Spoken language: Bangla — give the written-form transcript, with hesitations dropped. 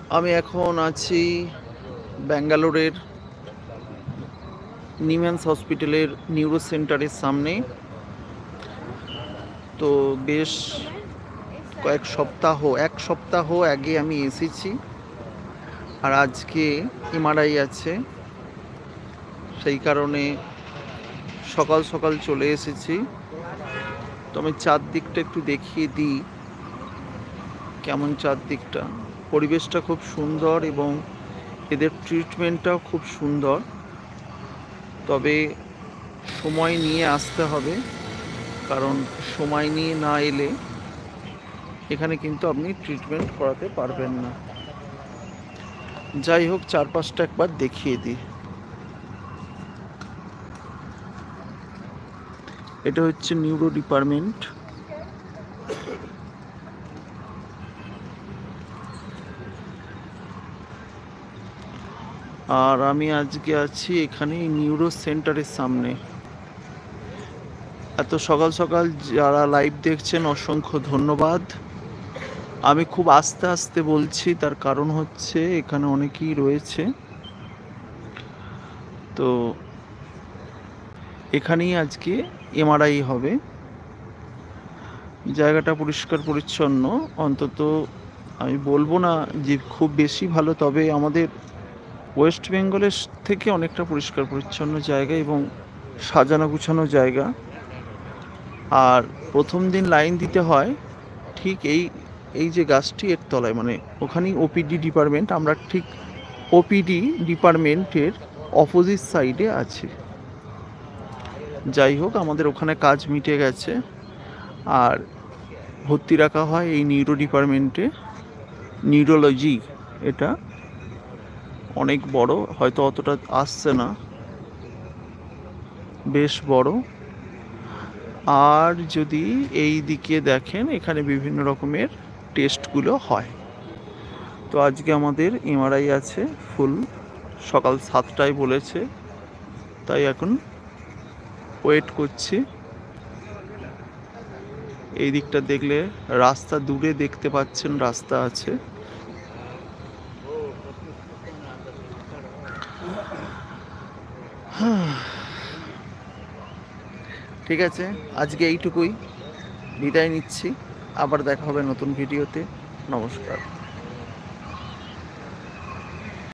আমি এখন আছি ব্যাঙ্গালোরের নিম্যান্স হসপিটালের নিউরো সেন্টারের সামনে। তো বেশ এক সপ্তাহ আগে আমি এসেছি, আর আজকে এমআরআই আছে, সেই কারণে সকাল সকাল চলে এসেছি। তো আমি চারদিকটা একটু দেখিয়ে দিই কেমন চারদিকটা। পরিবেশটা খুব সুন্দর এবং এদের ট্রিটমেন্টটাও খুব সুন্দর, তবে সময় নিয়ে আসতে হবে, কারণ সময় নিয়ে না এলে এখানে কিন্তু আপনি ট্রিটমেন্ট করাতে পারবেন না। যাই হোক, চারপাশটা একবার দেখিয়ে দিই। এটা হচ্ছে নিউরো ডিপার্টমেন্ট। আর আমি আজকে আছি এখানে নিউরো সেন্টারের সামনে। এত সকাল সকাল যারা লাইভ দেখছেন অসংখ্য ধন্যবাদ। আমি খুব আস্তে আস্তে বলছি, তার কারণ হচ্ছে এখানে অনেকেই রয়েছে। তো এখানেই আজকে এমআরআই হবে। জায়গাটা পরিষ্কার পরিচ্ছন্ন, অন্তত আমি বলবো না যে খুব বেশি ভালো, তবে আমাদের ওয়েস্ট বেঙ্গলের থেকে অনেকটা পরিষ্কার পরিচ্ছন্ন জায়গা এবং সাজানো গুছানো জায়গা। আর প্রথম দিন লাইন দিতে হয় ঠিক এই যে গাছটি এর তলায়, মানে ওখানেই ওপিডি ডিপার্টমেন্ট। আমরা ঠিক ওপিডি ডিপার্টমেন্টের অপোজিট সাইডে আছি। যাই হোক, আমাদের ওখানে কাজ মিটে গেছে, আর ভর্তি রাখা হয় এই নিউরো ডিপার্টমেন্টে। নিউরোলজি এটা অনেক বড়, হয়তো অতটা আসছে না, বেশ বড়। আর যদি এই দিকে দেখেন, এখানে বিভিন্ন রকমের টেস্টগুলো হয়। তো আজকে আমাদের এমআরআই আছে ফুল, সকাল 7টায় বলেছে, তাই এখন ওয়েট করছি। এই দিকটা দেখলে রাস্তা, দূরে দেখতে পাচ্ছেন রাস্তা আছে। ঠিক আছে, আজকে এইটুকুই, বিদায় নিচ্ছি। আবার দেখা হবে নতুন ভিডিওতে। নমস্কার।